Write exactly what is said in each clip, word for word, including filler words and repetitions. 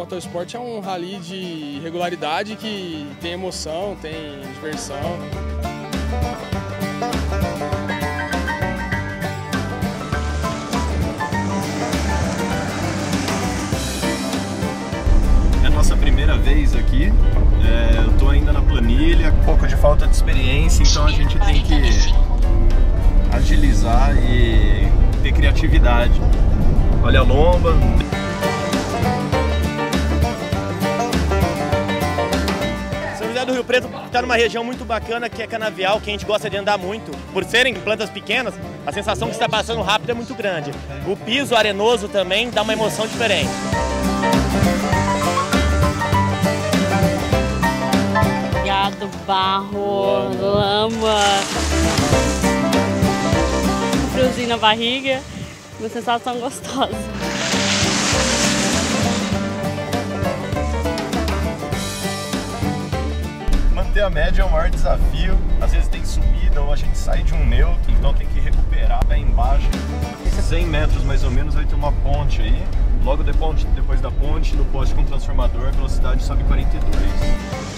motorsport é um rally de regularidade que tem emoção, tem diversão. É a nossa primeira vez aqui, é, eu tô ainda na planilha, um pouco de falta de experiência, então a gente tem que agilizar e ter criatividade. Olha a lomba. São José do Rio Preto está numa região muito bacana que é canavial, que a gente gosta de andar muito. Por serem plantas pequenas, a sensação que está passando rápido é muito grande. O piso arenoso também dá uma emoção diferente. Gado, barro, lama, friozinho na barriga, uma sensação gostosa. Manter a média é o maior desafio, às vezes tem subida ou a gente sai de um neutro, então tem que recuperar pé embaixo. cem metros mais ou menos vai ter uma ponte aí, logo depois da ponte, no poste com transformador, a velocidade sobe quarenta e dois.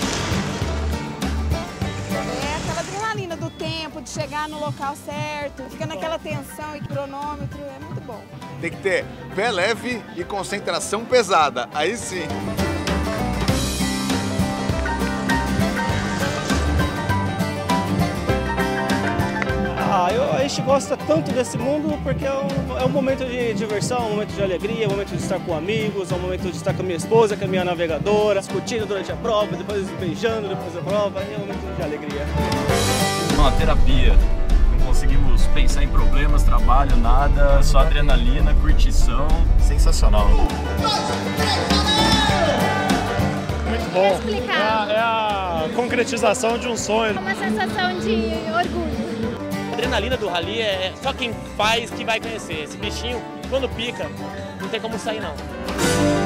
Do tempo, de chegar no local certo, fica naquela tensão e cronômetro, é muito bom. Tem que ter pé leve e concentração pesada, aí sim. Ah, eu, a gente gosta tanto desse mundo porque é um, é um momento de diversão, um momento de alegria, é um momento de estar com amigos, é um momento de estar com a minha esposa, com a minha navegadora, discutindo durante a prova, depois beijando depois da prova, é um momento de alegria. Uma terapia, não conseguimos pensar em problemas, trabalho, nada, só adrenalina, curtição, sensacional. Muito bom, é a, é a concretização de um sonho. Uma sensação de orgulho. A adrenalina do rally é só quem faz que vai conhecer. Esse bichinho, quando pica, não tem como sair não.